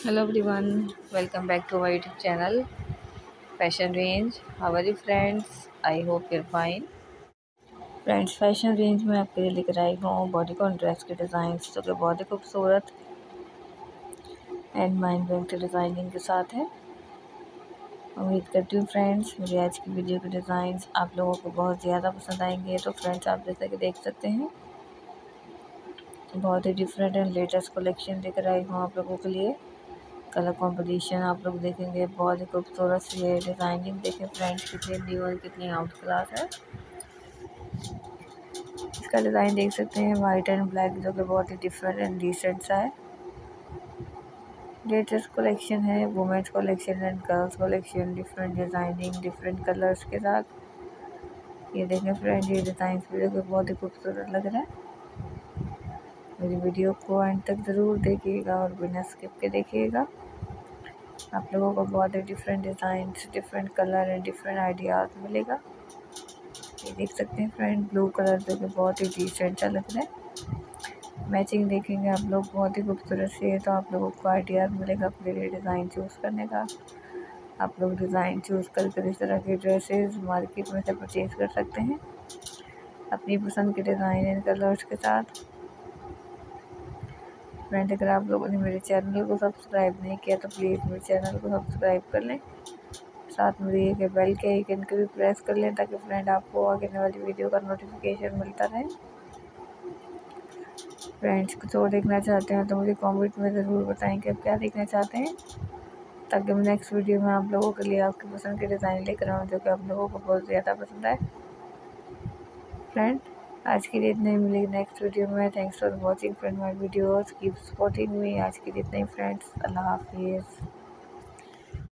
Hello everyone, welcome back to our YouTube channel Fashion Range. How are you friends? I hope you're fine. Friends fashion range में आपके लिए लेकर आई हूँ bodycon dress के design जो कि बहुत ही खूबसूरत एंड माइंड ब्लोइंग डिज़ाइनिंग के साथ है। उम्मीद करती हूँ फ्रेंड्स मेरी आज की वीडियो के डिज़ाइन आप लोगों को बहुत ज़्यादा पसंद आएंगे। तो फ्रेंड्स आप जैसा कि देख सकते हैं बहुत ही डिफरेंट एंड लेटेस्ट कलेक्शन लेकर आई हूँ आप लोगों के लिए। कलर कॉम्बिनेशन आप लोग देखेंगे बहुत ही खूबसूरत सी है। डिज़ाइनिंग देखें फ्रेंड्स कितनी न्यू और कितनी आउट क्लास है। इसका डिज़ाइन देख सकते हैं वाइट एंड ब्लैक जो कि बहुत ही डिफरेंट एंड डिसेंट सा है। लेटेस्ट कलेक्शन है women's collection and girls collection different designing different colours के साथ। ये देखें फ्रेंड ये डिज़ाइन भी बहुत ही खूबसूरत लग रहा है। मेरी वीडियो को एंड तक ज़रूर देखिएगा और बिना स्किप के देखिएगा। आप लोगों को बहुत ही different design different colour and different ideas मिलेगा। ये देख सकते हैं फ्रेंड ब्लू कलर जो कि बहुत ही डिसेंट सा लग रहा है। मैचिंग देखेंगे आप लोग बहुत ही खूबसूरत से है। तो आप लोगों को आइडियाज़ मिलेगा अपने लिए डिज़ाइन चूज़ करने का। आप लोग डिज़ाइन चूज़ करके इस तरह के ड्रेसेस मार्केट में से परचेज़ कर सकते हैं अपनी पसंद के डिज़ाइन एंड कलर्स के साथ। फ्रेंड अगर आप लोगों ने मेरे चैनल को सब्सक्राइब नहीं किया तो प्लीज़ मेरे चैनल को सब्सक्राइब कर लें। साथ में दिए गए बेल के आइकन को भी प्रेस कर लें ताकि फ्रेंड आपको आगे आने वाली वीडियो का नोटिफिकेशन मिलता रहे। फ्रेंड्स कुछ और देखना चाहते हैं तो मुझे कमेंट में ज़रूर बताएं कि आप क्या देखना चाहते हैं ताकि मैं नेक्स्ट वीडियो में आप लोगों के लिए आपकी पसंद के डिज़ाइन लेकर आऊँ जो कि आप लोगों को बहुत ज़्यादा पसंद आए। फ्रेंड आज के लिए इतना ही मिलेगी नेक्स्ट वीडियो में। Thanks for watching friend my videos keep supporting me. आज के लिए इतना ही फ्रेंड्स, अल्लाह हाफिज़।